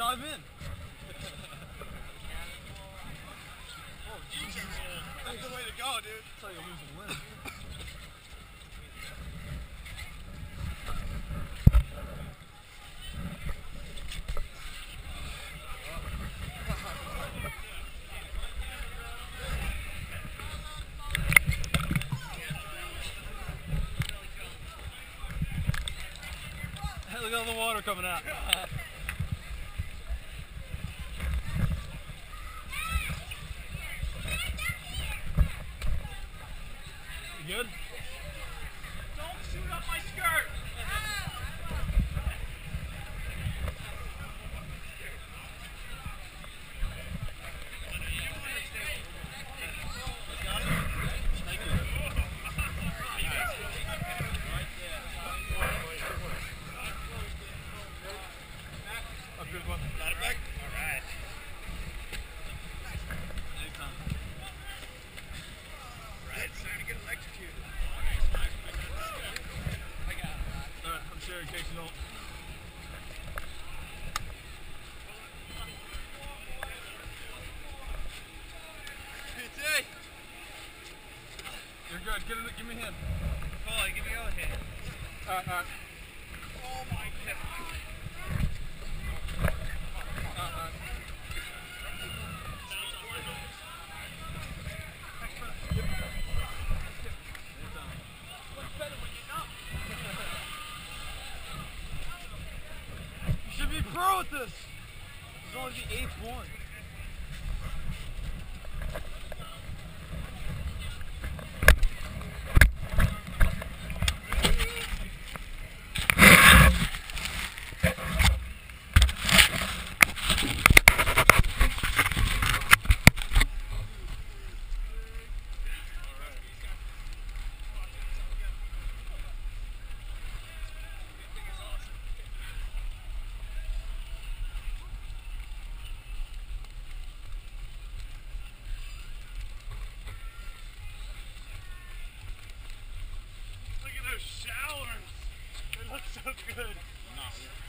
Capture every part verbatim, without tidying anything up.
dive in. Oh, Jesus. That's the way to go, dude. That's how you lose a limb. Look at all the water coming out. You good? Don't shoot up my skirt! Good one. Got it back? Alright. Anytime. Right, it's time to get electrocuted. I got it. Alright, I'm sure in case you don't. P T! You're good. Get in the, give me a hand. Oh, give me the other hand. Alright, alright. Oh my god. You should be pro at this. This is only the eighth one. Those showers, they look so good. No.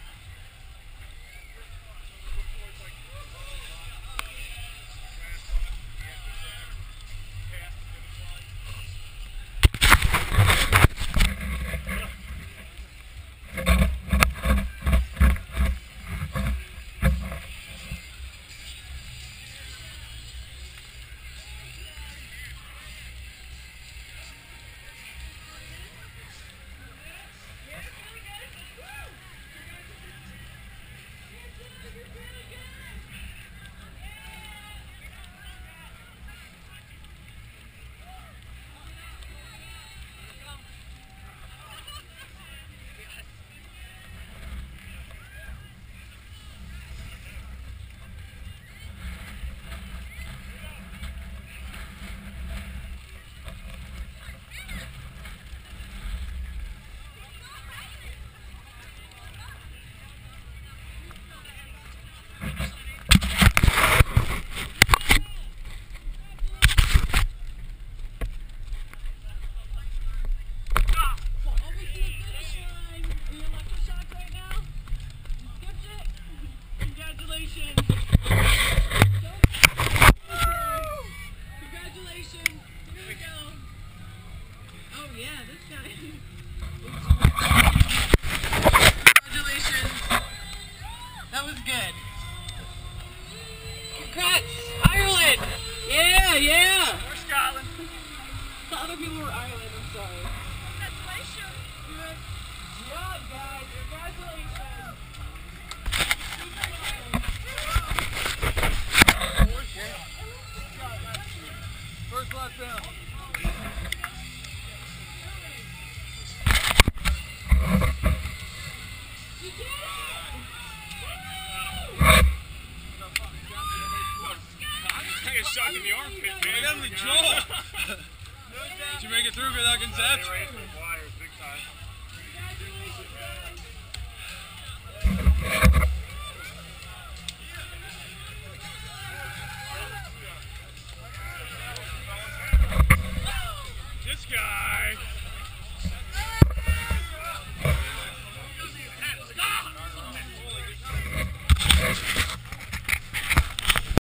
other people were Ireland, I'm sorry. Congratulations! Good job, guys! Congratulations! First lap down. You did it! I got shot in the armpit, man. I got him in the jaw. Did you make it through without getting zapped?